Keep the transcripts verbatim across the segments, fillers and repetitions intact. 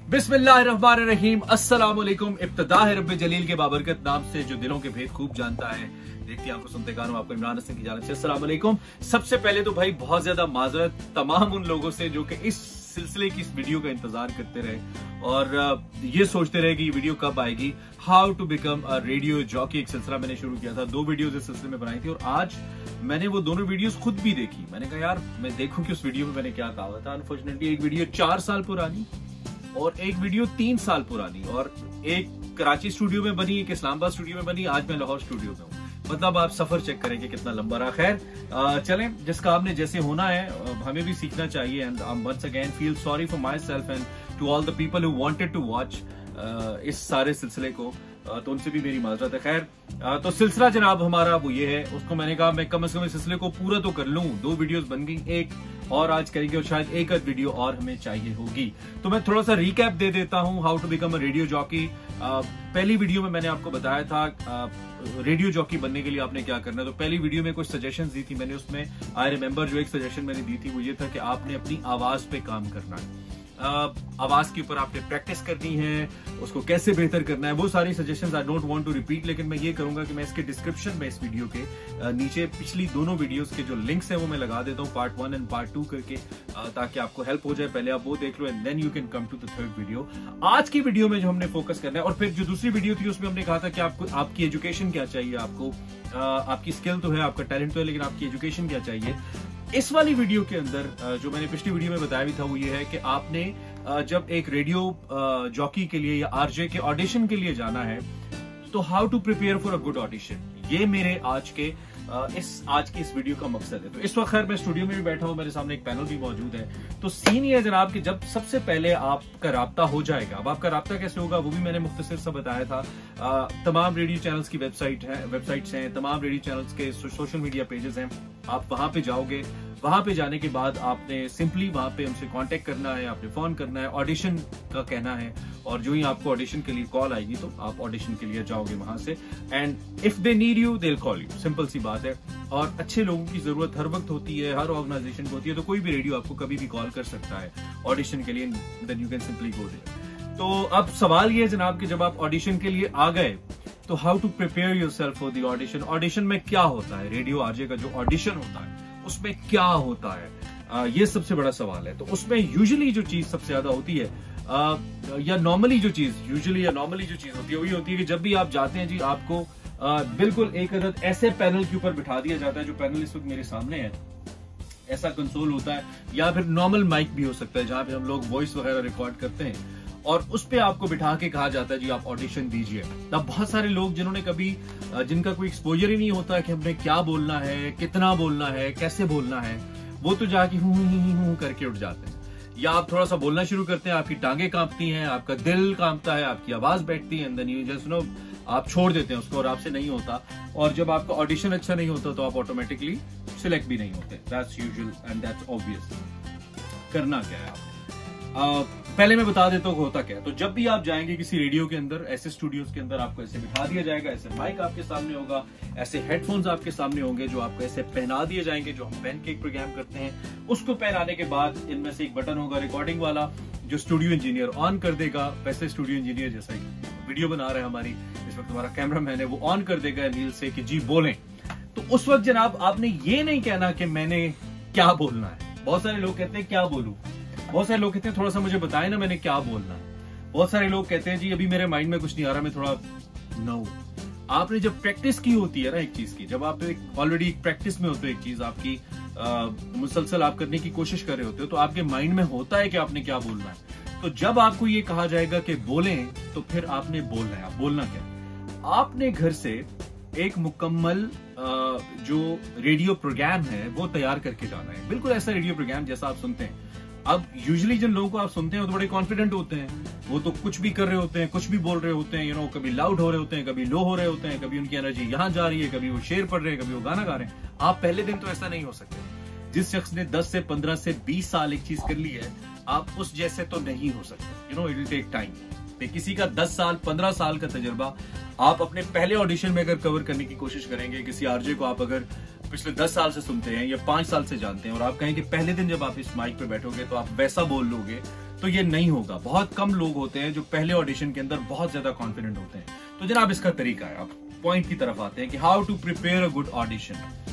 बिस्मिल्लाहिर्रहमानिर्रहीम, अस्सलाम वालेकुम। इब्तिदा है रब्बे जलील के बाबरकत नाम से जो दिलों के भेद खूब जानता है। देखती आपको सुनते गानों आपको इमरान हसन की जानिब से अस्सलाम वालेकुम। सबसे पहले तो भाई बहुत ज्यादा माजरत तमाम उन लोगों से जो कि इस सिलसिले की इस वीडियो का इंतजार करते रहे और ये सोचते रहे कि ये वीडियो कब आएगी। How to become a radio jockey एक सिलसिला मैंने शुरू किया था, दो वीडियोस इस सिलसिले में बनाई थी और आज मैंने वो दोनों वीडियोस खुद भी देखी। मैंने कहा यार मैं देखूं कि उस वीडियो में मैंने क्या कहा था। अनफॉर्चुनेटली एक वीडियो चार साल पुरानी और एक वीडियो तीन साल पुरानी, और एक कराची स्टूडियो में बनी, एक इस्लामाबाद स्टूडियो में बनी, आज मैं लाहौर स्टूडियो में हूँ। मतलब आप सफर चेक करेंगे कितना लंबा रहा। खैर चलें, जिसका आपने जैसे होना है हमें भी सीखना चाहिए। And I once again feel sorry for myself and to all the people who wanted to watch इस सारे सिलसिले को, तो उनसे भी मेरी माजरत है। खैर तो सिलसिला जनाब हमारा वो ये है, उसको मैंने कहा मैं कम से कम इस सिलसिले को पूरा तो कर लूं। दो वीडियोस बन गई, एक और आज करेंगे और शायद एक आध वीडियो और हमें चाहिए होगी। तो मैं थोड़ा सा रिकैप दे देता हूं, how to become a radio jockey. पहली वीडियो में मैंने आपको बताया था रेडियो जॉकी बनने के लिए आपने क्या करना है। तो पहली वीडियो में कुछ सजेशंस दी थी मैंने, उसमें आई रिमेम्बर जो एक सजेशन मैंने दी थी वो ये था कि आपने अपनी आवाज पे काम करना है। Uh, आवाज के ऊपर आपने प्रैक्टिस करनी है, उसको कैसे बेहतर करना है, वो सारी suggestions I don't want to repeat. लेकिन मैं ये करूंगा कि मैं इसके डिस्क्रिप्शन में इस वीडियो के uh, नीचे पिछली दोनों वीडियोस के जो लिंक्स हैं वो मैं लगा देता हूँ, part one and part two करके, uh, ताकि आपको हेल्प हो जाए। पहले आप वो देख लो and then you can come to the third video. आज की वीडियो में जो हमने फोकस करना है, और फिर जो दूसरी वीडियो थी उसमें हमने कहा था कि आपको आपकी एजुकेशन क्या चाहिए, आपको uh, आपकी स्किल तो है, आपका टैलेंट तो है, लेकिन आपकी एजुकेशन क्या चाहिए। इस वाली वीडियो के अंदर जो मैंने पिछली वीडियो में बताया भी था वो ये है कि आपने जब एक रेडियो जॉकी के लिए या आरजे के ऑडिशन के लिए जाना है तो how to prepare for a good audition, ये मेरे आज के इस आज की इस वीडियो का मकसद है। तो इस वक्त खैर मैं स्टूडियो में भी बैठा हूं, मेरे सामने एक पैनल भी मौजूद है। तो सीन ये है जनाब कि जब सबसे पहले आपका राब्ता हो जाएगा, अब आपका राब्ता कैसे होगा वो भी मैंने मुख्तसर सा बताया था। आ, तमाम रेडियो चैनल्स की वेबसाइट है वेबसाइट्स हैं, तमाम रेडियो चैनल्स के सोशल मीडिया पेजेस हैं। आप वहां पे जाओगे, वहां पे जाने के बाद आपने सिंपली वहां पे उनसे कांटेक्ट करना है, आपने फोन करना है, ऑडिशन का कहना है, और जो ही आपको ऑडिशन के लिए कॉल आएगी तो आप ऑडिशन के लिए जाओगे वहां से। And if they need you they will call you, simple सी बात है। और अच्छे लोगों की जरूरत हर वक्त होती है, हर ऑर्गेनाइजेशन को होती है, तो कोई भी रेडियो आपको कभी भी कॉल कर सकता है ऑडिशन के लिए, then you can simply go there. तो अब सवाल ये है जनाब कि जब आप ऑडिशन के लिए आ गए तो how to prepare yourself for the audition. Audition में क्या होता है, रेडियो आरजे का जो ऑडिशन होता है उसमें क्या होता है, आ, ये सबसे बड़ा सवाल है। तो उसमें यूजुअली जो चीज सबसे ज्यादा होती है आ, या नॉर्मली जो चीज यूजुअली या नॉर्मली जो चीज होती है वही होती है कि जब भी आप जाते हैं जी आपको आ, बिल्कुल एक अदद ऐसे पैनल के ऊपर बिठा दिया जाता है, जो पैनल इस वक्त मेरे सामने है। ऐसा कंसोल होता है या फिर नॉर्मल माइक भी हो सकता है जहां पे हम लोग वॉइस वगैरह रिकॉर्ड करते हैं, और उस पे आपको बिठा के कहा जाता है जी आप ऑडिशन दीजिए। अब बहुत सारे लोग जिन्होंने कभी जिनका कोई एक्सपोजर ही नहीं होता कि हमने क्या बोलना है, कितना बोलना है, कैसे बोलना है, वो तो जाके हूं हूं हूं करके उठ जाते हैं। या आप थोड़ा सा बोलना शुरू करते हैं, आपकी टांगे कांपती हैं, आपका दिल कांपता है, आपकी आवाज बैठती है, देन यू जस्ट नो आप छोड़ देते हैं उसको और आपसे नहीं होता। और जब आपका ऑडिशन अच्छा नहीं होता तो आप ऑटोमेटिकली सिलेक्ट भी नहीं होते। That's usual and that's obvious. करना क्या है आपने, Uh, पहले मैं बता देता हूँ होता क्या है। तो जब भी आप जाएंगे किसी रेडियो के अंदर, ऐसे स्टूडियोज के अंदर आपको ऐसे बिठा दिया जाएगा, ऐसे माइक आपके सामने होगा, ऐसे हेडफोन्स आपके सामने होंगे जो आपको ऐसे पहना दिए जाएंगे, जो हम पहन के एक प्रोग्राम करते हैं। उसको पहनाने के बाद इनमें से एक बटन होगा रिकॉर्डिंग वाला, जो स्टूडियो इंजीनियर ऑन कर देगा। वैसे स्टूडियो इंजीनियर जैसा वीडियो बना रहे हैं हमारी इस वक्त हमारा कैमरा मैन है, वो ऑन कर देगा नील से कि जी बोलें। तो उस वक्त जनाब आपने ये नहीं कहना कि मैंने क्या बोलना है। बहुत सारे लोग कहते हैं क्या बोलूं, बहुत सारे लोग कहते हैं थोड़ा सा मुझे बताएं ना मैंने क्या बोलना है। बहुत सारे लोग कहते हैं जी अभी मेरे माइंड में कुछ नहीं आ रहा, मैं थोड़ा नो। आपने जब प्रैक्टिस की होती है ना एक चीज की, जब आप ऑलरेडी प्रैक्टिस में होते हो, एक चीज आपकी मुसलसल आप करने की कोशिश कर रहे होते हो, तो आपके माइंड में होता है कि आपने क्या बोलना है। तो जब आपको ये कहा जाएगा कि बोलें तो फिर आपने बोलना है। आप बोलना क्या, आपने घर से एक मुकम्मल जो रेडियो प्रोग्राम है वो तैयार करके जाना है, बिल्कुल ऐसा रेडियो प्रोग्राम जैसा आप सुनते हैं। अब यूजुअली जिन लोगों को आप सुनते हैं वो तो बड़े कॉन्फिडेंट होते हैं, वो तो कुछ भी कर रहे होते हैं, कुछ भी बोल रहे होते हैं, यू नो, कभी लाउड हो रहे होते हैं, कभी लो हो रहे होते हैं, कभी उनकी एनर्जी यहाँ जा रही है, कभी वो शेर पढ़ रहे हैं, कभी वो गाना गा रहे हैं। आप पहले दिन तो ऐसा नहीं हो सकते। जिस शख्स ने दस से पंद्रह से बीस साल एक चीज कर ली है, आप उस जैसे तो नहीं हो सकते। You know, it will take time. किसी का दस साल पंद्रह साल का तजुर्बा आप अपने पहले ऑडिशन में अगर कवर करने की कोशिश करेंगे, किसी आरजे को आप अगर पिछले दस साल से सुनते हैं या पांच साल से जानते हैं और आप कहें कि पहले दिन जब आप इस माइक पे बैठोगे तो आप वैसा बोल लोगे, तो ये नहीं होगा। बहुत कम लोग होते हैं जो पहले ऑडिशन के अंदर बहुत ज्यादा कॉन्फिडेंट होते हैं। तो जनाब इसका तरीका है, आप पॉइंट की तरफ आते हैं कि how to prepare a good audition.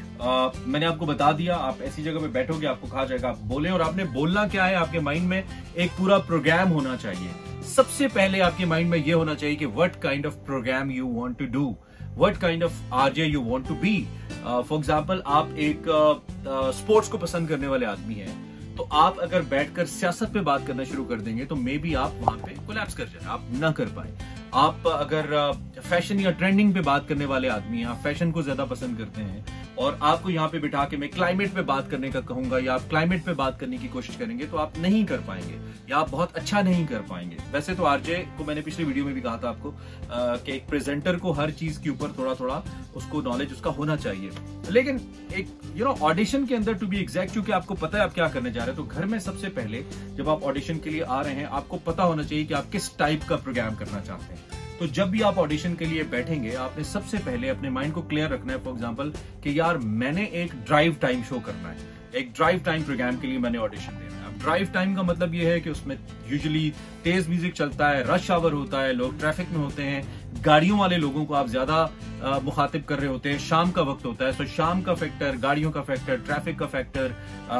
मैंने आपको बता दिया, आप ऐसी जगह पे बैठोगे, आपको कहा जाएगा आप बोलें, और आपने बोलना क्या है, आपके माइंड में एक पूरा प्रोग्राम होना चाहिए। सबसे पहले आपके माइंड में ये होना चाहिए कि what kind of programme you want to do, what kind of RJ you want to be. For example, आप एक स्पोर्ट्स uh, uh, को पसंद करने वाले आदमी हैं, तो आप अगर बैठकर सियासत पे बात करना शुरू कर देंगे तो मे बी आप वहां पे कोलैप्स कर जाए, आप ना कर पाए। आप अगर फैशन या ट्रेंडिंग पे बात करने वाले आदमी हैं, आप फैशन को ज्यादा पसंद करते हैं, और आपको यहाँ पे बिठा के मैं क्लाइमेट पे बात करने का कहूंगा या आप क्लाइमेट पे बात करने की कोशिश करेंगे तो आप नहीं कर पाएंगे या आप बहुत अच्छा नहीं कर पाएंगे। वैसे तो आरजे को मैंने पिछले वीडियो में भी कहा था आपको आ, कि एक प्रेजेंटर को हर चीज के ऊपर थोड़ा थोड़ा उसको नॉलेज उसका होना चाहिए, लेकिन एक यू नो ऑडिशन के अंदर टू बी एग्जैक्ट, क्योंकि आपको पता है आप क्या करने जा रहे हैं, तो घर में सबसे पहले जब आप ऑडिशन के लिए आ रहे हैं आपको पता होना चाहिए कि आप किस टाइप का प्रोग्राम करना चाहते हैं। तो जब भी आप ऑडिशन के लिए बैठेंगे, आपने सबसे पहले अपने माइंड को क्लियर रखना है। फॉर एग्जांपल कि यार मैंने एक ड्राइव टाइम शो करना है, एक ड्राइव टाइम प्रोग्राम के लिए मैंने ऑडिशन देना है। अब ड्राइव टाइम का मतलब ये है कि उसमें यूजुअली तेज म्यूजिक चलता है, रश आवर होता है, लोग ट्रैफिक में होते हैं, गाड़ियों वाले लोगों को आप ज्यादा मुखातिब कर रहे होते हैं, शाम का वक्त होता है, तो शाम का फैक्टर, गाड़ियों का फैक्टर, ट्रैफिक का फैक्टर,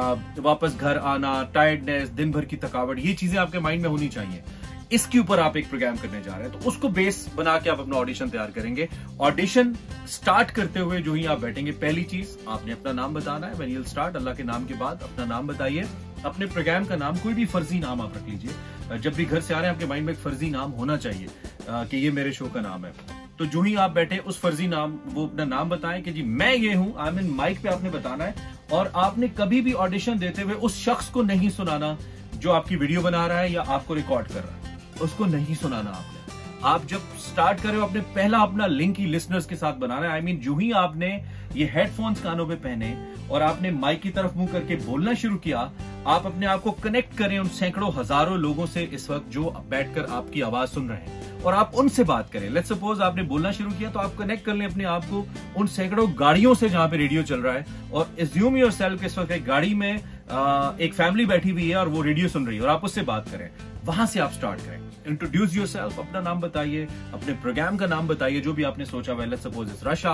वापस घर आना, टायर्डनेस, दिन भर की थकावट, ये चीजें आपके माइंड में होनी चाहिए। इसके ऊपर आप एक प्रोग्राम करने जा रहे हैं, तो उसको बेस बना के आप अपना ऑडिशन तैयार करेंगे। ऑडिशन स्टार्ट करते हुए जो ही आप बैठेंगे, पहली चीज आपने अपना नाम बताना है। When you will start, Allah के नाम के बाद अपना नाम बताइए, अपने प्रोग्राम का नाम, कोई भी फर्जी नाम आप रख लीजिए। जब भी घर से आ रहे हैं आपके माइंड में एक फर्जी नाम होना चाहिए कि ये मेरे शो का नाम है। तो जो ही आप बैठे उस फर्जी नाम, वो अपना नाम बताएं कि जी मैं ये हूं, आई मीन माइक पे आपने बताना है। और आपने कभी भी ऑडिशन देते हुए उस शख्स को नहीं सुनाना जो आपकी वीडियो बना रहा है या आपको रिकॉर्ड कर रहा है, उसको नहीं सुनाना आपने। आप जब स्टार्ट कर रहे हो, आपने पहला अपना लिंक ही लिसनर्स के साथ बनाना है। आई मीन जो ही आपने ये हेडफोन्स कानों पे पहने और आपने माइक की तरफ मुंह करके बोलना शुरू किया, आप अपने आप को कनेक्ट करें उन सैकड़ों हजारों लोगों से इस वक्त जो बैठकर आपकी आवाज सुन रहे हैं, और आप उनसे बात करें। लेट्स सपोज आपने बोलना शुरू किया, तो आप कनेक्ट कर लें अपने आप को उन सैकड़ों गाड़ियों से जहां पे रेडियो चल रहा है, और एज्यूम योरसेल्फ इस वक्त एक गाड़ी में आ, एक फैमिली बैठी हुई है और वो रेडियो सुन रही है और आप उससे बात करें। वहां से आप स्टार्ट करें। इंट्रोड्यूस योरसेल्फ, अपना नाम बताइए, अपने प्रोग्राम का नाम बताइए जो भी आपने सोचा हुआ है। Let's suppose it's rush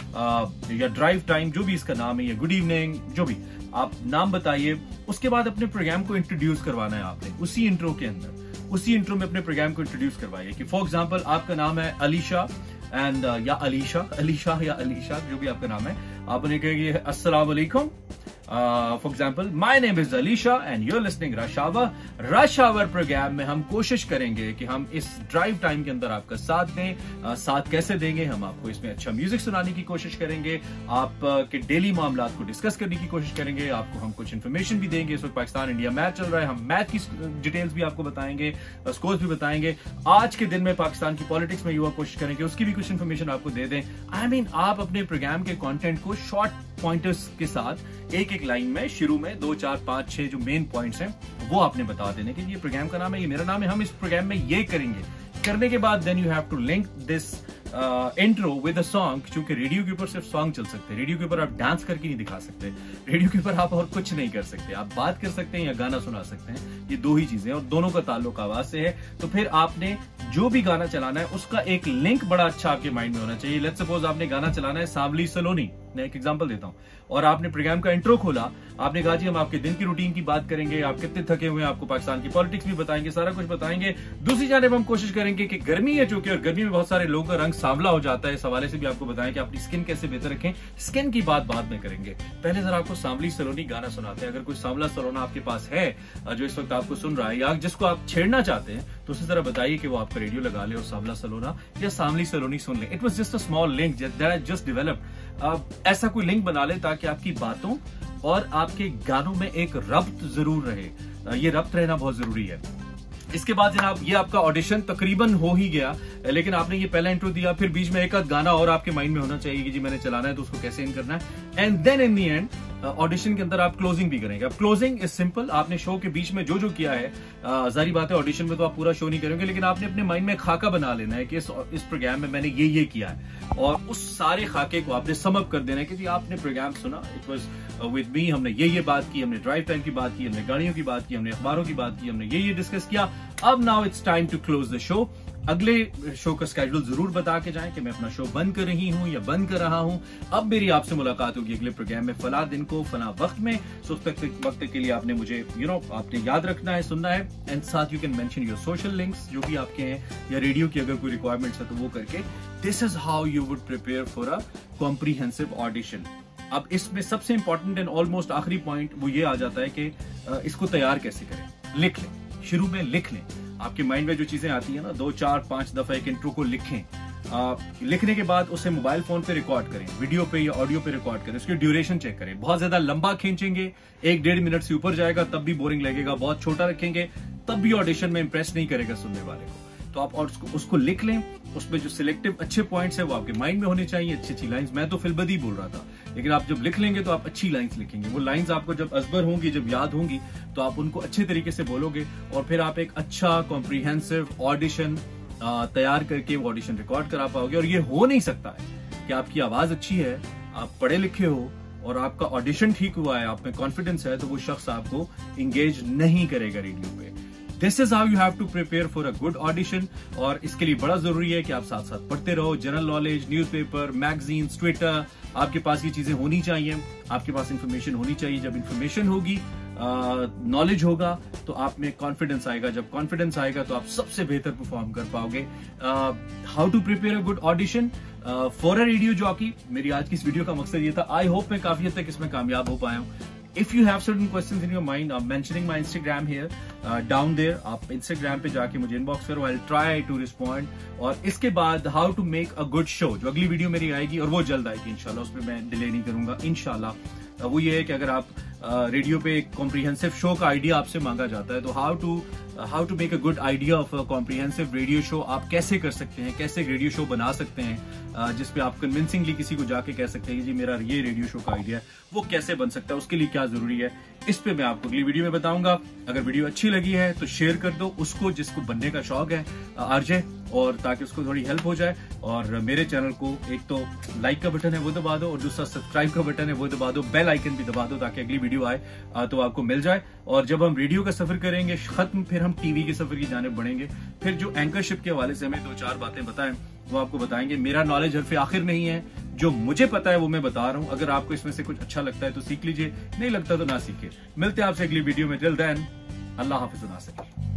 hour या ड्राइव टाइम, जो भी इसका नाम है, या गुड इवनिंग, जो भी आप नाम बताइए। उसके बाद अपने प्रोग्राम को इंट्रोड्यूस करवाना है आपने उसी इंट्रो के अंदर, उसी इंट्रो में अपने प्रोग्राम को इंट्रोड्यूस करवाइए कि फॉर एग्जाम्पल आपका नाम है अलीशा एंड uh, या अलीशा अलीशा या अलीशा, जो भी आपका नाम है, आप उन्हें कहेंगे अस्सलाम वालेकुम। For example, my name is Alisha and you're listening rush hour. Rush hour programme में हम कोशिश करेंगे कि हम इस ड्राइव टाइम के अंदर आपका साथ दें। uh, साथ कैसे देंगे? हम आपको इसमें अच्छा म्यूजिक सुनाने की कोशिश करेंगे, आप uh, के डेली मामला को डिस्कस करने की कोशिश करेंगे, आपको हम कुछ इन्फॉर्मेशन भी देंगे। इस वक्त पाकिस्तान इंडिया मैच चल रहा है, हम मैच की डिटेल्स भी आपको बताएंगे, स्कोर्स भी बताएंगे। आज के दिन में पाकिस्तान की पॉलिटिक्स में युवा कोशिश करेंगे उसकी भी कुछ इन्फॉर्मेशन आपको दे दें। आई I मीन mean, आप अपने प्रोग्राम के कंटेंट को शॉर्ट पॉइंटर्स के साथ एक एक लाइन में शुरू में दो चार पांच छह जो मेन पॉइंट्स हैं वो आपने बता देने कि ये प्रोग्राम का नाम है, ये मेरा नाम है, हम इस प्रोग्राम में ये करेंगे। करने के बाद then you have to link this intro with a song, क्योंकि रेडियो के ऊपर सिर्फ सॉन्ग चल सकते हैं, रेडियो के ऊपर आप डांस करके नहीं दिखा सकते, रेडियो के ऊपर आप और कुछ नहीं कर सकते, आप बात कर सकते हैं या गाना सुना सकते हैं, ये दो ही चीजें, और दोनों का ताल्लुक आवाज से है। तो फिर आपने जो भी गाना चलाना है उसका एक लिंक बड़ा अच्छा आपके माइंड में होना चाहिए। लेट्स सपोज आपने गाना चलाना है सांवली सलोनी, मैं एक एग्जांपल देता हूं, और आपने प्रोग्राम का इंट्रो खोला, आपने कहा जी हम आपके दिन की रूटीन की बात करेंगे, आप कितने थके हुए हैं, आपको पाकिस्तान की पॉलिटिक्स भी बताएंगे, सारा कुछ बताएंगे। दूसरी जानिब हम कोशिश करेंगे कि गर्मी है चूंकि, और गर्मी में बहुत सारे लोगों का रंग सांवला हो जाता है, इस हवाले से भी आपको बताएं कि अपनी स्किन कैसे बेहतर रखें। स्किन की बात बाद में करेंगे, पहले जरा आपको सांवली सलोनी गाना सुनाते हैं। अगर कोई सांवला सलोना आपके पास है जो इस वक्त आपको सुन रहा है या जिसको आप छेड़ना चाहते हैं, तो उसे जरा बताइए कि वो आपका रेडियो लगा ले और सांवला सलोना या सांवली सलोनी सुन ले। It was just a small link that I just developed. ऐसा कोई लिंक बना ले ताकि आपकी बातों और आपके गानों में एक रब्त जरूर रहे, ये रब्त रहना बहुत जरूरी है। इसके बाद जनाब ये आपका ऑडिशन तकरीबन हो ही गया, लेकिन आपने ये पहला इंट्रो दिया, फिर बीच में एक आध गाना और आपके माइंड में होना चाहिए कि जी मैंने चलाना है तो उसको कैसे इन करना है। And then in the end audition के अंदर आप क्लोजिंग भी करेंगे। अब क्लोजिंग इज सिंपल, आपने शो के बीच में जो जो किया है, जारी बात है ऑडिशन में तो आप पूरा शो नहीं करेंगे, लेकिन आपने अपने माइंड में खाका बना लेना है कि इस, इस प्रोग्राम में मैंने ये ये किया है, और उस सारे खाके को आपने सम अप कर देना है कि जी आपने प्रोग्राम सुना, इट वाज विद मी, हमने ये ये बात की, हमने ड्राइव टाइम की बात की, हमने गाड़ियों की बात की, हमने अखबारों की बात की, हमने ये ये डिस्कस किया। अब now it's time to close the show. अगले शो का स्केड्यूल जरूर बता के जाएं कि मैं अपना शो बंद कर रही हूं या बंद कर रहा हूं। अब मेरी आपसे मुलाकात होगी अगले प्रोग्राम में फला दिन को फला वक्त में। सो उस तक वक्त के लिए आपने मुझे यू नो आपने याद रखना है, सुनना है, एंड साथ you can mention your social links जो भी आपके हैं, या रेडियो की अगर कोई रिक्वायरमेंट्स है तो वो करके। This is how you would prepare for a comprehensive audition. अब इसमें सबसे इंपॉर्टेंट एंड ऑलमोस्ट आखिरी पॉइंट वो ये आ जाता है कि इसको तैयार कैसे करें। लिख लें, शुरू में लिख लें। आपके माइंड में जो चीजें आती है ना, दो चार पांच दफा एक इंट्रो को लिखें। आ, लिखने के बाद उसे मोबाइल फोन पे रिकॉर्ड करें, वीडियो पे या ऑडियो पे रिकॉर्ड करें, उसकी ड्यूरेशन चेक करें। बहुत ज्यादा लंबा खींचेंगे, एक डेढ़ मिनट से ऊपर जाएगा तब भी बोरिंग लगेगा। बहुत छोटा रखेंगे तब भी ऑडिशन में इंप्रेस नहीं करेगा सुनने वाले को। तो आप और उसको, उसको लिख लें। उसमें जो सिलेक्टिव अच्छे पॉइंट्स है वो आपके माइंड में होने चाहिए, अच्छी अच्छी लाइंस। मैं तो फिलबदी बोल रहा था, लेकिन आप जब लिख लेंगे तो आप अच्छी लाइंस लिखेंगे। वो लाइंस आपको जब अजबर होंगी, जब याद होंगी, तो आप उनको अच्छे तरीके से बोलोगे, और फिर आप एक अच्छा कॉम्प्रिहेंसिव ऑडिशन तैयार करके वो ऑडिशन रिकॉर्ड करा पाओगे। और ये हो नहीं सकता है कि आपकी आवाज अच्छी है, आप पढ़े लिखे हो और आपका ऑडिशन ठीक हुआ है, आप में कॉन्फिडेंस है, तो वो शख्स आपको इंगेज नहीं करेगा रेडियो पे। This is how you have to prepare for a good audition. और इसके लिए बड़ा जरूरी है कि आप साथ साथ पढ़ते रहो, general knowledge, newspaper, magazines, Twitter, आपके पास ये चीजें होनी चाहिए, आपके पास इंफॉर्मेशन होनी चाहिए। जब इंफॉर्मेशन होगी, नॉलेज uh, होगा, तो आप में कॉन्फिडेंस आएगा। जब कॉन्फिडेंस आएगा तो आप सबसे बेहतर परफॉर्म कर पाओगे। How to prepare a good audition for a radio jockey. मेरी आज की इस वीडियो का मकसद ये था। आई होप मैं काफी हद तक इसमें कामयाब हो पाया हूँ। If you have certain questions in your mind, I'm mentioning my Instagram here, uh, down there. आप Instagram पे जाके मुझे inbox करो, I'll try to respond. और इसके बाद how to make a good show, जो अगली वीडियो मेरी आएगी, और वो जल्द आएगी इंशाल्लाह, उसमें मैं डिले नहीं करूंगा इंशाल्लाह। वो ये है कि अगर आप रेडियो पे एक कॉम्प्रिहेंसिव शो का आइडिया आपसे मांगा जाता है, तो how to how to make a good idea of a comprehensive radio show, आप कैसे कर सकते हैं, कैसे रेडियो शो बना सकते हैं जिसपे आप कन्विंसिंगली किसी को जाके कह सकते हैं कि जी मेरा ये रेडियो शो का आइडिया है, वो कैसे बन सकता है, उसके लिए क्या जरूरी है, इस पे मैं आपको अगली वीडियो में बताऊंगा। अगर वीडियो अच्छी लगी है तो शेयर कर दो उसको जिसको बनने का शौक है आरजे, और ताकि उसको थोड़ी हेल्प हो जाए। और मेरे चैनल को एक तो लाइक का बटन है वो दबा दो, और दूसरा सब्सक्राइब का बटन है वो दबा दो, बेल आइकन भी दबा दो ताकि अगली वीडियो आए तो आपको मिल जाए। और जब हम रेडियो का सफर करेंगे खत्म, फिर हम टीवी के सफर की जानिब बढ़ेंगे। फिर जो एंकरशिप के हवाले से हमें दो चार बातें बताएं वो आपको बताएंगे। मेरा नॉलेज हरफ आखिर नहीं है, जो मुझे पता है वो मैं बता रहा हूं। अगर आपको इसमें से कुछ अच्छा लगता है तो सीख लीजिए, नहीं लगता तो ना सीखिए। मिलते हैं आपसे अगली वीडियो में। टिल देन, अल्लाह हाफिज़।